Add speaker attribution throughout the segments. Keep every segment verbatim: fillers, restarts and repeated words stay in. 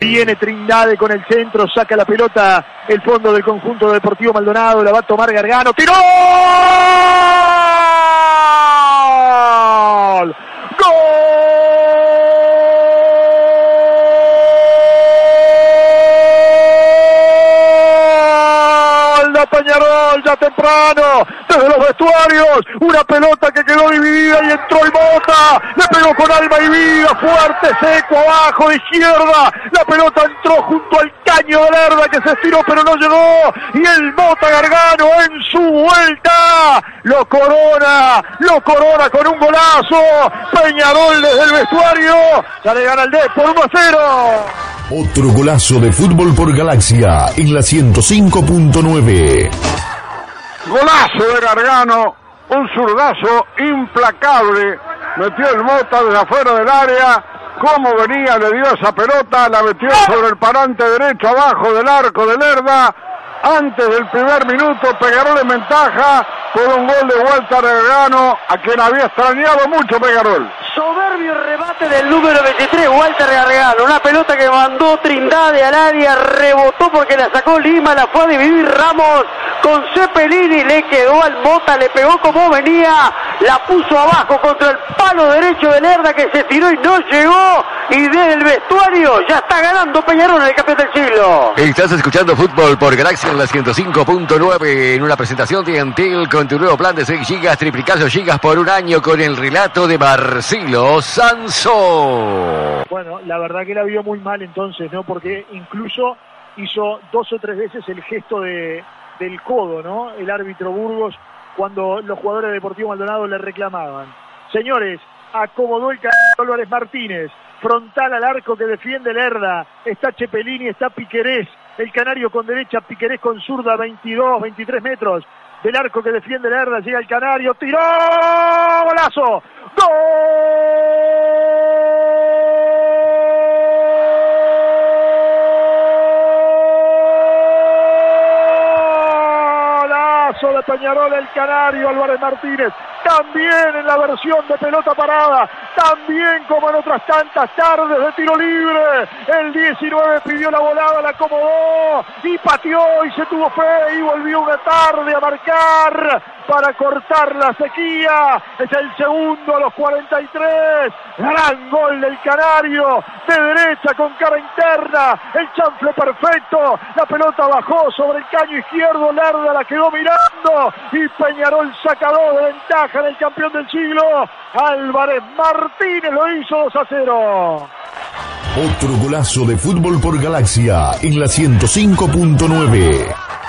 Speaker 1: Viene Trindade con el centro, saca la pelota el fondo del conjunto Deportivo Maldonado, la va a tomar Gargano, tiró. ¡Gol! Peñarol ya temprano, desde los vestuarios, una pelota que quedó dividida y entró el Mota, le pegó con alma y vida, fuerte, seco, abajo, de izquierda, la pelota entró junto al caño de Lerda que se estiró pero no llegó, y el Mota Gargano en su vuelta, lo corona, lo corona con un golazo, Peñarol desde el vestuario, ya le gana el D por uno a cero.
Speaker 2: Otro golazo de Fútbol por Galaxia en la ciento cinco punto nueve.
Speaker 3: Golazo de Gargano, un zurdazo implacable, metió el Mota desde afuera del área, como venía, le dio esa pelota, la metió sobre el parante derecho abajo del arco de Lerda, antes del primer minuto, Peñarol en ventaja por un gol de Walter Gargano, a quien había extrañado mucho Peñarol.
Speaker 4: Soberbio remate del número veintitrés, Walter Gargano, una pelota que mandó Trindade al área, rebotó porque la sacó Lima, la fue a dividir Ramos con Cepelini, le quedó al Mota, le pegó como venía, la puso abajo contra el palo derecho de Lerda que se tiró y no llegó, y desde el vestuario ya está ganando Peñarol en el campeón del siglo.
Speaker 5: Estás escuchando Fútbol por Galaxia en la ciento cinco punto nueve en una presentación de Antel con tu nuevo plan de seis gigas, triplicado gigas por un año con el relato de Marcelo Sansó.
Speaker 1: Bueno, la verdad que la vio muy mal entonces, ¿no? Porque incluso hizo dos o tres veces el gesto de, del codo, ¿no? El árbitro Burgos, cuando los jugadores de Deportivo Maldonado le reclamaban. Señores, acomodó el canal Álvarez Martínez, frontal al arco que defiende Lerda, está Cepelini, está Piquerés, el canario con derecha, Piquerés con zurda, veintidós, veintitrés metros del arco que defiende Lerda, llega el canario, tiró, golazo, gol de Peñarol, el canario Álvarez Martínez, también en la versión de pelota parada, también como en otras tantas tardes de tiro libre, el diecinueve pidió la volada, la acomodó y pateó y se tuvo fe y volvió una tarde a marcar para cortar la sequía, es el segundo a los cuarenta y tres, gran gol del canario, de derecha con cara interna, el chanfle perfecto, la pelota bajó sobre el caño izquierdo, Lerda la quedó mirando y Peñarol saca dos de ventaja en el campeón del siglo, Álvarez Martínez lo hizo dos a cero.
Speaker 2: Otro golazo de Fútbol por Galaxia en la ciento cinco punto nueve.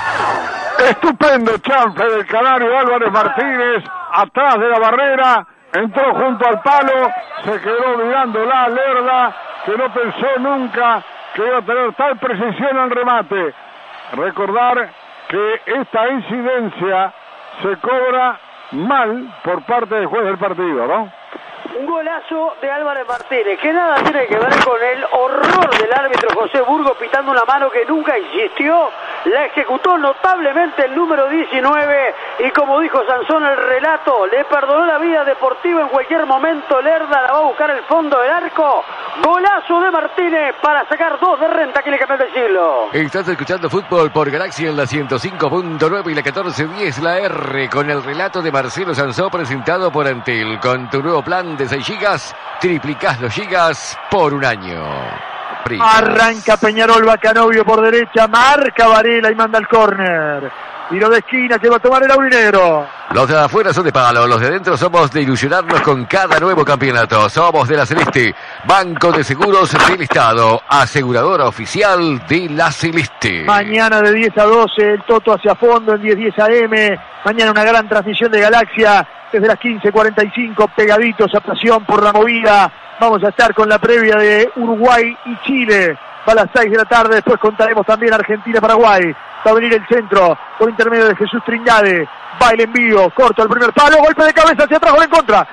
Speaker 3: Estupendo chanfle del canario Álvarez Martínez, atrás de la barrera, entró junto al palo, se quedó mirándola a Lerda, que no pensó nunca que iba a tener tal precisión al remate. Recordar que esta incidencia se cobra mal por parte del juez del partido, ¿no?
Speaker 4: Un golazo de Álvarez Martínez, que nada tiene que ver con el horror del árbitro José Burgos pitando una mano que nunca existió. La ejecutó notablemente el número diecinueve y como dijo Sansón el relato, le perdonó la vida deportiva en cualquier momento. Lerda la va a buscar el fondo del arco. Golazo de Martínez para sacar dos de renta aquí en el campeón del siglo.
Speaker 5: Estás escuchando Fútbol por Galaxia en la ciento cinco punto nueve y la catorce diez la R con el relato de Marcelo Sansó presentado por Antel con tu nuevo plan de seis gigas, triplicás los gigas por un año.
Speaker 1: Arranca Peñarol, Bacanovio por derecha, marca Varela y manda el córner. Tiro de esquina que va a tomar el aurinegro.
Speaker 5: Los de afuera son de palo, los de dentro somos de ilusionarnos con cada nuevo campeonato. Somos de la Celeste, Banco de Seguros del Estado, aseguradora oficial de la Celeste.
Speaker 1: Mañana de diez a doce, el Toto hacia fondo en diez diez A M. Mañana una gran transmisión de Galaxia desde las quince cuarenta y cinco, pegaditos a Pasión por la Movida. Vamos a estar con la previa de Uruguay y Chile. Va a las seis de la tarde, después contaremos también Argentina-Paraguay. Va a venir el centro por intermedio de Jesús Trindade. Va el envío, corto el primer palo, golpe de cabeza hacia atrás, gol en contra.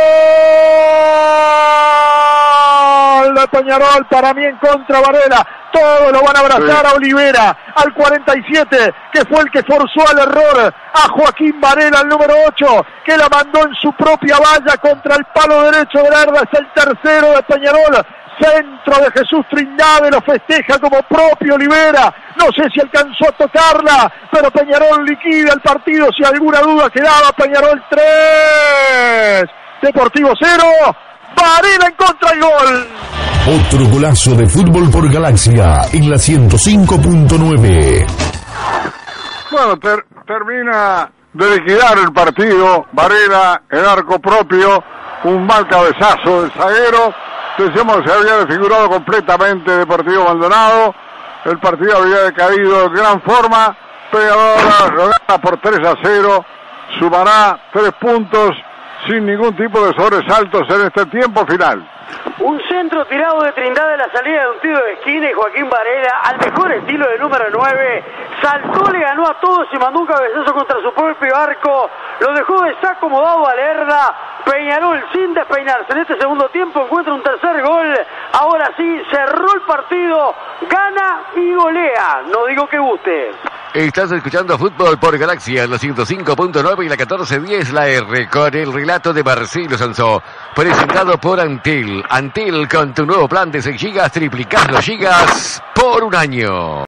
Speaker 1: ¡Gol de Peñarol! Para mí en contra Varela. Todos lo van a abrazar a Olivera, al cuarenta y siete, que fue el que forzó al error, a Joaquín Varela, el número ocho, que la mandó en su propia valla contra el palo derecho de Lerda. Es el tercero de Peñarol. Centro de Jesús Trindade, lo festeja como propio Olivera. No sé si alcanzó a tocarla, pero Peñarol liquida el partido. Si alguna duda quedaba, Peñarol tres, Deportivo cero, Varela en contra y gol.
Speaker 2: Otro golazo de Fútbol por Galaxia en la ciento cinco punto nueve.
Speaker 3: Bueno, ter, termina de liquidar el partido. Varela en arco propio, un mal cabezazo del zaguero. Decíamos que se había desfigurado completamente Deportivo Maldonado. El partido había decaído en gran forma. Pegadora lo gana por tres a cero. Sumará tres puntos sin ningún tipo de sobresaltos en este tiempo final.
Speaker 4: Un centro tirado de Trindade a la salida de un tiro de esquina y Joaquín Varela, al mejor estilo del número nueve, saltó, le ganó a todos y mandó un cabezazo contra su propio arco. Lo dejó desacomodado a Lerda. Peñarol, sin despeinarse en este segundo tiempo, encuentra un tercer gol. Ahora sí, cerró el partido, gana y golea. No digo que guste.
Speaker 5: Estás escuchando Fútbol por Galaxia en la ciento cinco punto nueve y la catorce diez la R, con el relato de Marcelo Sansó, presentado por Antel. Antel, con tu nuevo plan de seis gigas, triplicás los gigas por un año.